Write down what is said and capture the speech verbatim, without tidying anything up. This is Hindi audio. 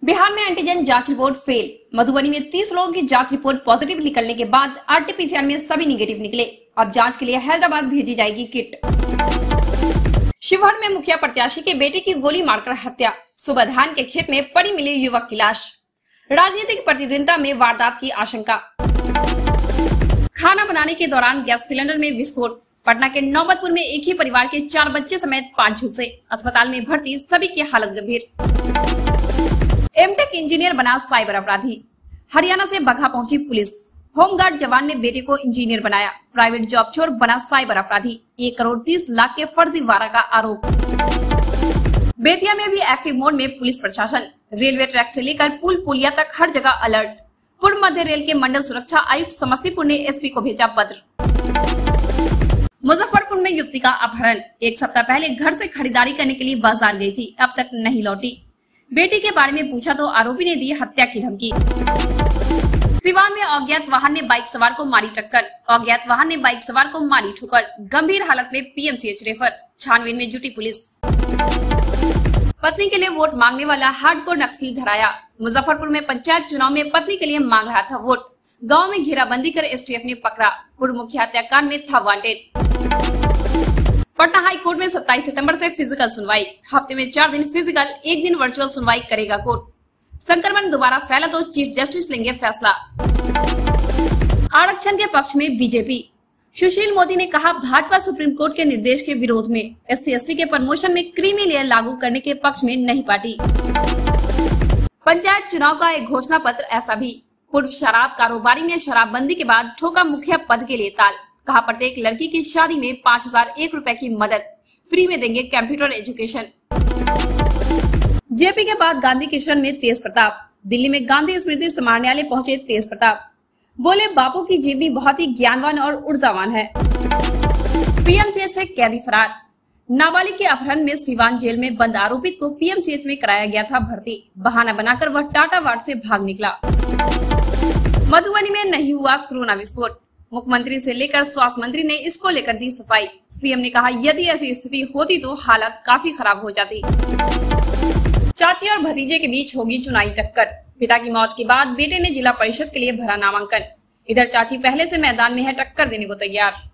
बिहार में एंटीजन जांच रिपोर्ट फेल। मधुबनी में तीस लोगों की जांच रिपोर्ट पॉजिटिव निकलने के बाद आरटीपीसीआर में सभी निगेटिव निकले। अब जांच के लिए हैदराबाद भेजी जाएगी किट। शिवहर में मुखिया प्रत्याशी के बेटे की गोली मारकर हत्या। सुबह धान के खेत में पड़ी मिली युवक की लाश। राजनीतिक प्रतिद्वंदिता में वारदात की आशंका। खाना बनाने के दौरान गैस सिलेंडर में विस्फोट। पटना के नौबतपुर में एक ही परिवार के चार बच्चे समेत पांच झुलसे। अस्पताल में भर्ती सभी की हालत गंभीर। एमटेक इंजीनियर बना साइबर अपराधी। हरियाणा से बगहा पहुंची पुलिस। होमगार्ड जवान ने बेटे को इंजीनियर बनाया। प्राइवेट जॉब छोड़ बना साइबर अपराधी। एक करोड़ तीस लाख के फर्जी वारा का आरोप। बेतिया में भी एक्टिव मोड में पुलिस प्रशासन। रेलवे ट्रैक से लेकर पुल पुलिया तक हर जगह अलर्ट। पूर्व मध्य रेल के मंडल सुरक्षा आयुक्त समस्तीपुर ने एसपी को भेजा पत्र। मुजफ्फरपुर में युवती का अपहरण। एक सप्ताह पहले घर से खरीदारी करने के लिए बाजार गई थी, अब तक नहीं लौटी। बेटी के बारे में पूछा तो आरोपी ने दी हत्या की धमकी। सिवान में अज्ञात वाहन ने बाइक सवार को मारी टक्कर। अज्ञात वाहन ने बाइक सवार को मारी ठोकर। गंभीर हालत में पीएमसीएच रेफर। छानबीन में जुटी पुलिस। पत्नी के लिए वोट मांगने वाला हार्डकोर नक्सली धराया। मुजफ्फरपुर में पंचायत चुनाव में पत्नी के लिए मांग रहा था वोट। गांव में घेराबंदी कर एसटीएफ ने पकड़ा। पूर्व मुख्य हत्याकांड में था वांटेड। पटना हाई कोर्ट में सत्ताईस सितंबर से फिजिकल सुनवाई। हफ्ते में चार दिन फिजिकल, एक दिन वर्चुअल सुनवाई करेगा कोर्ट। संक्रमण दोबारा फैला तो चीफ जस्टिस लेंगे फैसला। आरक्षण के पक्ष में बीजेपी। सुशील मोदी ने कहा, भाजपा सुप्रीम कोर्ट के निर्देश के विरोध में। एससी एसटी के प्रमोशन में क्रीमी लेयर लागू करने के पक्ष में नहीं पार्टी। पंचायत चुनाव का एक घोषणा पत्र ऐसा भी। पूर्व शराब कारोबारी ने शराबबंदी के बाद ठोका मुखिया पद के लिए ताल। कहा, प्रत्येक लड़की की शादी में पाँच हजार एक रुपए की मदद। फ्री में देंगे कंप्यूटर एजुकेशन। जेपी के बाद गांधी किशन में तेज प्रताप। दिल्ली में गांधी स्मृति समारोह पहुंचे तेज प्रताप। बोले, बापू की जीवनी बहुत ही ज्ञानवान और ऊर्जावान है। पीएमसीएच से कैदी फरार। नाबालिग के अपहरण में सिवान जेल में बंद आरोपित को पीएमसीएच में कराया गया था भर्ती। बहाना बनाकर वह टाटा वार्ड से भाग निकला। मधुबनी में नहीं हुआ कोरोना विस्फोट। मुख्यमंत्री से लेकर स्वास्थ्य मंत्री ने इसको लेकर दी सफाई। सीएम ने कहा, यदि ऐसी स्थिति होती तो हालत काफी खराब हो जाती। चाची और भतीजे के बीच होगी चुनावी टक्कर। पिता की मौत के बाद बेटे ने जिला परिषद के लिए भरा नामांकन। इधर चाची पहले से मैदान में है, टक्कर देने को तैयार।